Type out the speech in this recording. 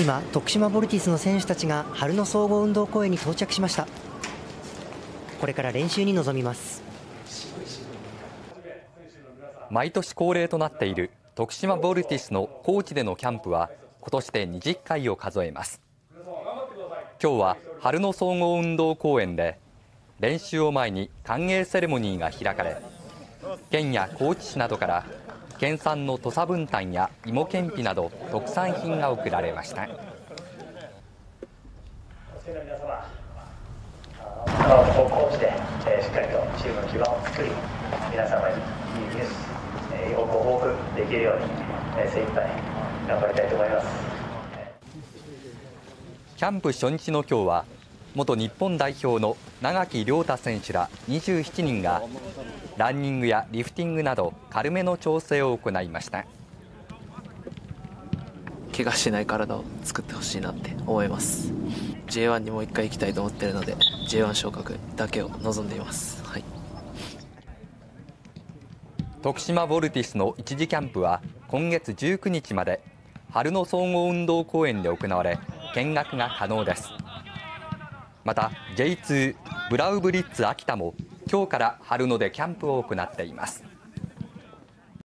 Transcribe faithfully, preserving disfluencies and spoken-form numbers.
今、徳島ボルティスの選手たちが春の総合運動公園に到着しました。これから練習に臨みます。 毎年恒例となっている徳島ボルティスの高知でのキャンプは今年でにじゅっかいを数えます。今日は春の総合運動公園で練習を前に歓迎セレモニーが開かれ、県や高知市などから県産の土佐文旦や芋けんぴなど特産品が贈られました。 この高知でしっかりとチームの基盤を作り、皆様にいいニュースをご報告できるように精一杯頑張りたいと思います。 キャンプ初日の今日は元日本代表の長木亮太選手らにじゅうななにんがランニングやリフティングなど軽めの調整を行いました。 怪我しない体を作ってほしいなって思います。 ジェイワン にもう一回行きたいと思っているので ジェイワン 昇格だけを望んでいます、はい、 徳島ボルティスの一時キャンプは今月じゅうくにちまで春の総合運動公園で行われ、見学が可能です。また ジェイツー ブラウブリッツ秋田も今日から春野でキャンプを行っています。